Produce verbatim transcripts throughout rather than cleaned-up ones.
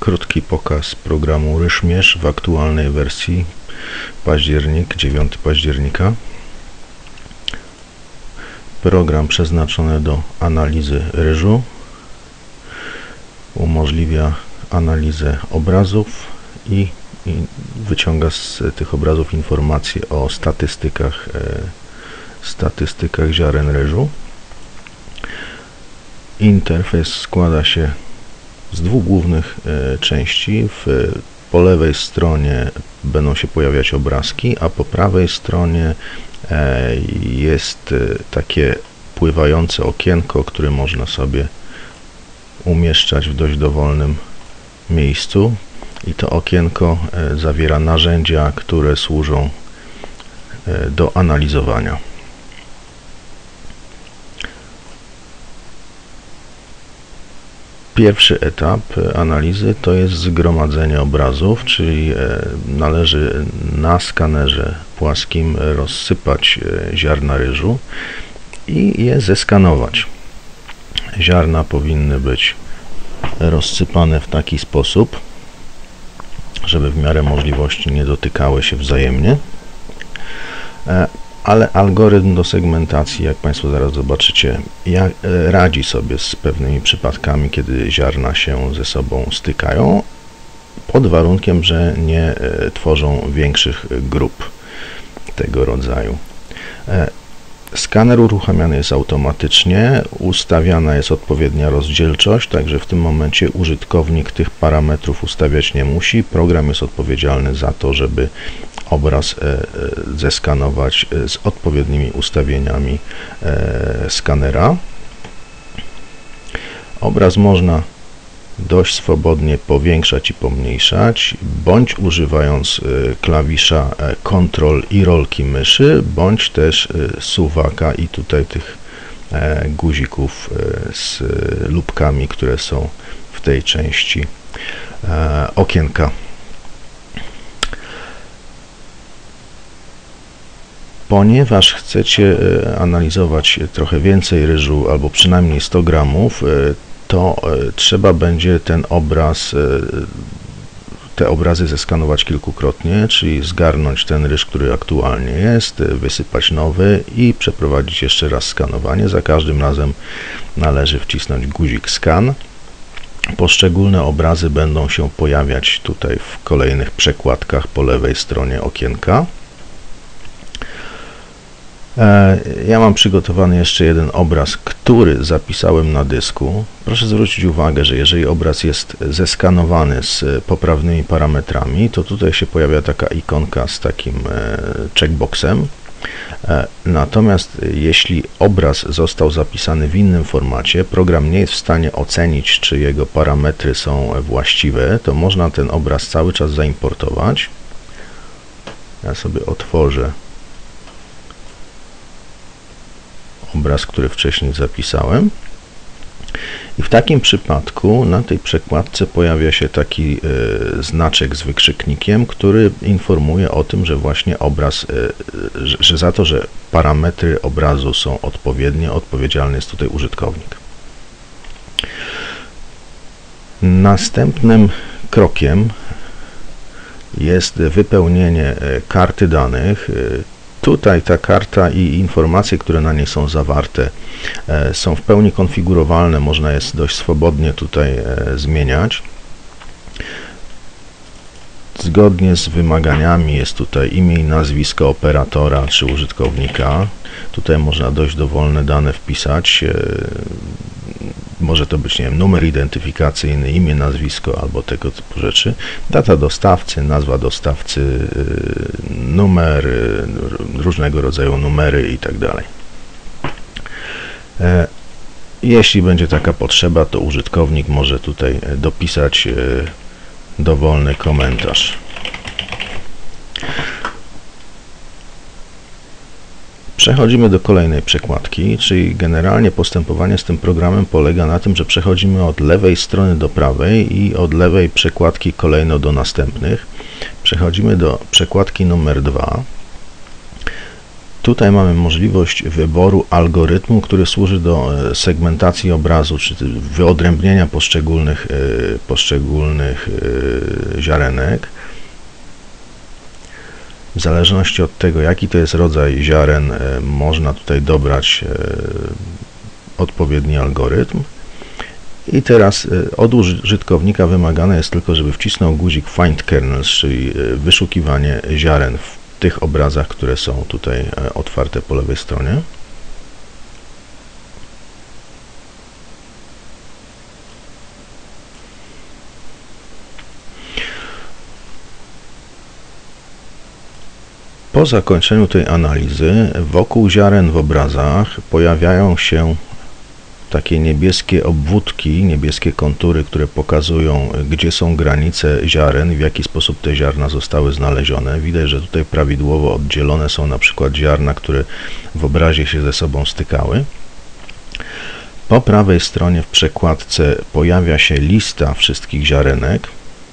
krótki pokaz programu Ryżmierz w aktualnej wersji październik, dziewiątego października. Program przeznaczony do analizy ryżu. Umożliwia analizę obrazów i, i wyciąga z tych obrazów informacje o statystykach, e, statystykach ziaren ryżu. Interfejs składa się z dwóch głównych e, części. W, po lewej stronie będą się pojawiać obrazki, a po prawej stronie e, jest e, takie pływające okienko, które można sobie umieszczać w dość dowolnym miejscu, i to okienko e, zawiera narzędzia, które służą e, do analizowania. Pierwszy etap analizy to jest zgromadzenie obrazów, czyli należy na skanerze płaskim rozsypać ziarna ryżu i je zeskanować. Ziarna powinny być rozsypane w taki sposób, żeby w miarę możliwości nie dotykały się wzajemnie. Ale algorytm do segmentacji, jak Państwo zaraz zobaczycie, jak radzi sobie z pewnymi przypadkami, kiedy ziarna się ze sobą stykają, pod warunkiem, że nie tworzą większych grup tego rodzaju. Skaner uruchamiany jest automatycznie, ustawiana jest odpowiednia rozdzielczość, także w tym momencie użytkownik tych parametrów ustawiać nie musi. Program jest odpowiedzialny za to, żeby obraz zeskanować z odpowiednimi ustawieniami skanera. Obraz można dość swobodnie powiększać i pomniejszać, bądź używając klawisza Ctrl i rolki myszy, bądź też suwaka i tutaj tych guzików z lubkami, które są w tej części okienka. Ponieważ chcecie analizować trochę więcej ryżu, albo przynajmniej sto gramów, to trzeba będzie ten obraz, te obrazy zeskanować kilkukrotnie, czyli zgarnąć ten ryż, który aktualnie jest, wysypać nowy i przeprowadzić jeszcze raz skanowanie. Za każdym razem należy wcisnąć guzik skan. Poszczególne obrazy będą się pojawiać tutaj w kolejnych przekładkach po lewej stronie okienka. Ja mam przygotowany jeszcze jeden obraz, który zapisałem na dysku. Proszę zwrócić uwagę, że jeżeli obraz jest zeskanowany z poprawnymi parametrami, to tutaj się pojawia taka ikonka z takim checkboxem. Natomiast jeśli obraz został zapisany w innym formacie, program nie jest w stanie ocenić, czy jego parametry są właściwe, to można ten obraz cały czas zaimportować. Ja sobie otworzę obraz, który wcześniej zapisałem, i w takim przypadku na tej przekładce pojawia się taki y, znaczek z wykrzyknikiem, który informuje o tym, że właśnie obraz, y, że, że za to, że parametry obrazu są odpowiednie, odpowiedzialny jest tutaj użytkownik. Następnym krokiem jest wypełnienie karty danych. Tutaj ta karta i informacje, które na niej są zawarte, są w pełni konfigurowalne, można je dość swobodnie tutaj zmieniać. Zgodnie z wymaganiami jest tutaj imię i nazwisko operatora czy użytkownika. Tutaj można dość dowolne dane wpisać. Może to być, nie wiem, numer identyfikacyjny, imię, nazwisko albo tego typu rzeczy. Data dostawcy, nazwa dostawcy, numer, różnego rodzaju numery i tak dalej. Jeśli będzie taka potrzeba, to użytkownik może tutaj dopisać dowolny komentarz. Przechodzimy do kolejnej przekładki, czyli generalnie postępowanie z tym programem polega na tym, że przechodzimy od lewej strony do prawej i od lewej przekładki kolejno do następnych. Przechodzimy do przekładki numer dwa. tutaj mamy możliwość wyboru algorytmu, który służy do segmentacji obrazu, czy wyodrębnienia poszczególnych, poszczególnych ziarenek. W zależności od tego, jaki to jest rodzaj ziaren, można tutaj dobrać odpowiedni algorytm. I teraz od użytkownika wymagane jest tylko, żeby wcisnął guzik Find Kernels, czyli wyszukiwanie ziaren w tych obrazach, które są tutaj otwarte po lewej stronie. Po zakończeniu tej analizy wokół ziaren w obrazach pojawiają się takie niebieskie obwódki, niebieskie kontury, które pokazują, gdzie są granice ziaren i w jaki sposób te ziarna zostały znalezione. Widać, że tutaj prawidłowo oddzielone są na przykład ziarna, które w obrazie się ze sobą stykały. Po prawej stronie w przekładce pojawia się lista wszystkich ziarenek.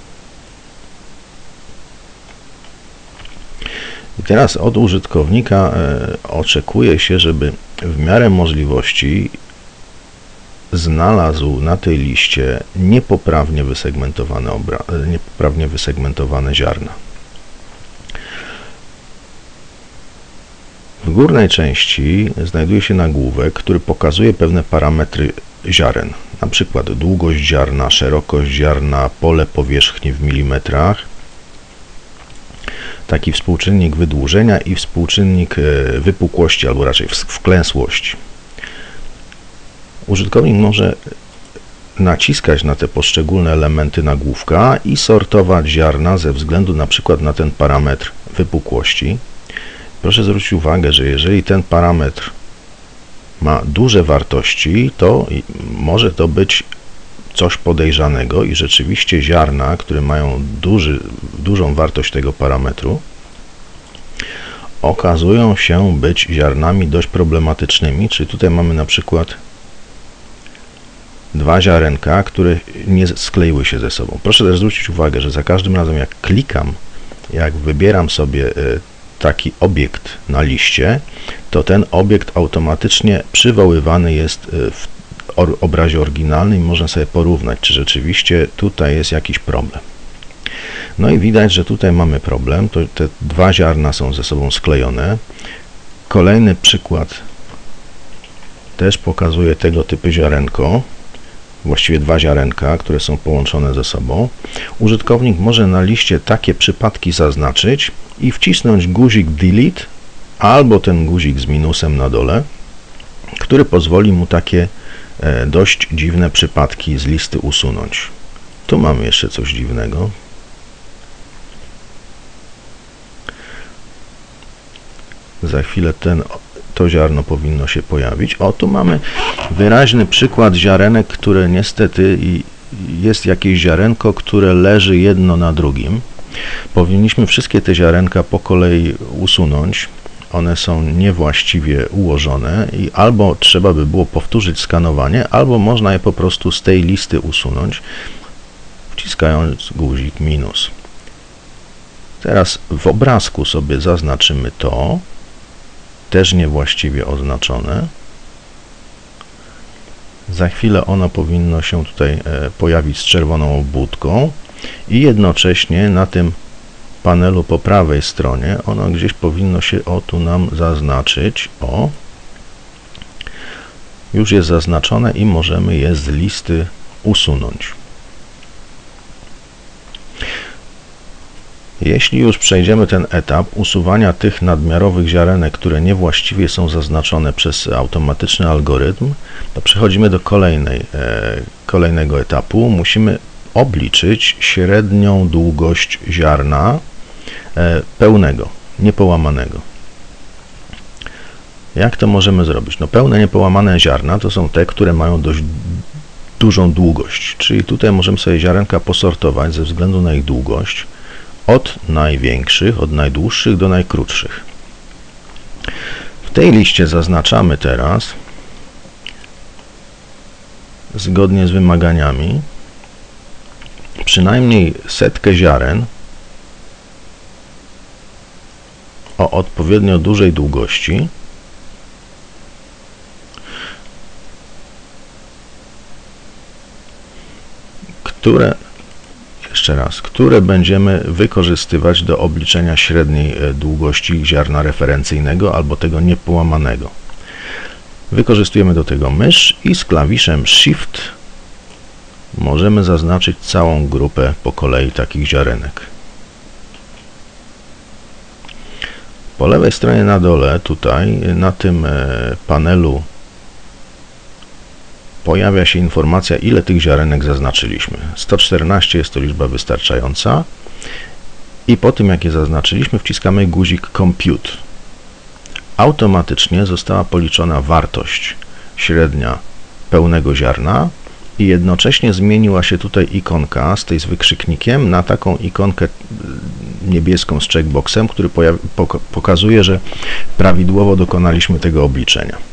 I teraz od użytkownika oczekuje się, żeby w miarę możliwości znalazł na tej liście niepoprawnie wysegmentowane, obra- niepoprawnie wysegmentowane ziarna. W górnej części znajduje się nagłówek, który pokazuje pewne parametry ziaren, na przykład długość ziarna, szerokość ziarna, pole powierzchni w milimetrach, taki współczynnik wydłużenia i współczynnik wypukłości, albo raczej wklęsłości. Użytkownik może naciskać na te poszczególne elementy nagłówka i sortować ziarna ze względu na przykład na ten parametr wypukłości. Proszę zwrócić uwagę, że jeżeli ten parametr ma duże wartości, to może to być coś podejrzanego i rzeczywiście ziarna, które mają duży, dużą wartość tego parametru, okazują się być ziarnami dość problematycznymi, czyli tutaj mamy na przykład dwa ziarenka, które nie skleiły się ze sobą. Proszę też zwrócić uwagę, że za każdym razem jak klikam, jak wybieram sobie taki obiekt na liście, to ten obiekt automatycznie przywoływany jest w obrazie oryginalnym i można sobie porównać, czy rzeczywiście tutaj jest jakiś problem. No i widać, że tutaj mamy problem, to te dwa ziarna są ze sobą sklejone. Kolejny przykład też pokazuje tego typu ziarenko, właściwie dwa ziarenka, które są połączone ze sobą. Użytkownik może na liście takie przypadki zaznaczyć i wcisnąć guzik Delete albo ten guzik z minusem na dole, który pozwoli mu takie dość dziwne przypadki z listy usunąć. Tu mamy jeszcze coś dziwnego. Za chwilę ten, to ziarno powinno się pojawić. O, tu mamy wyraźny przykład ziarenek, które niestety jest jakieś ziarenko, które leży jedno na drugim. Powinniśmy wszystkie te ziarenka po kolei usunąć. One są niewłaściwie ułożone i albo trzeba by było powtórzyć skanowanie, albo można je po prostu z tej listy usunąć, wciskając guzik minus. Teraz w obrazku sobie zaznaczymy to, też niewłaściwie oznaczone. Za chwilę ono powinno się tutaj pojawić z czerwoną obwódką i jednocześnie na tym panelu po prawej stronie ono gdzieś powinno się o tu nam zaznaczyć. O, już jest zaznaczone i możemy je z listy usunąć. Jeśli już przejdziemy ten etap usuwania tych nadmiarowych ziarenek, które niewłaściwie są zaznaczone przez automatyczny algorytm, to przechodzimy do kolejnej, e, kolejnego etapu. Musimy obliczyć średnią długość ziarna e, pełnego, niepołamanego. Jak to możemy zrobić? No, pełne, niepołamane ziarna to są te, które mają dość dużą długość, czyli tutaj możemy sobie ziarenka posortować ze względu na ich długość. Od największych, od najdłuższych do najkrótszych. W tej liście zaznaczamy teraz, zgodnie z wymaganiami, przynajmniej setkę ziaren, o odpowiednio dużej długości, które, jeszcze raz, które będziemy wykorzystywać do obliczenia średniej długości ziarna referencyjnego albo tego niepołamanego. Wykorzystujemy do tego mysz i z klawiszem Shift możemy zaznaczyć całą grupę po kolei takich ziarenek. Po lewej stronie na dole, tutaj na tym panelu pojawia się informacja, ile tych ziarenek zaznaczyliśmy. sto czternaście jest to liczba wystarczająca i po tym, jak je zaznaczyliśmy, wciskamy guzik Compute. Automatycznie została policzona wartość średnia pełnego ziarna i jednocześnie zmieniła się tutaj ikonka z tej z wykrzyknikiem na taką ikonkę niebieską z checkboxem, który pokazuje, że prawidłowo dokonaliśmy tego obliczenia.